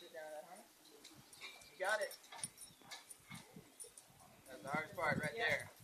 You got it. That's the hardest part right there.